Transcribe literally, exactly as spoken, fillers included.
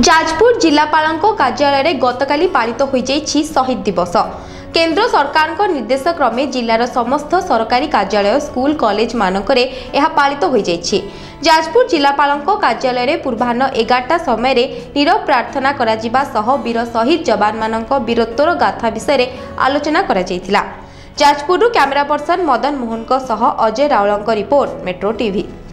जाजपुर जिलापाल कार्यालय गतकाली पालित हो शहीद दिवस। केंद्र सरकार निर्देश क्रमे जिलार समस्त सरकारी कार्यालय स्कूल कॉलेज मानकरे यह पालित हो जाजपुर जिलापाल कार्यालय पूर्वाह्न एगारटा समय नीरव प्रार्थना करा सह वीर शहीद जवान मानक वीरत्वर गाथा विषय आलोचना करा जायतिला। जाजपुर कैमरा पर्सन मदन मोहन सह Ajay Raul report metro TV.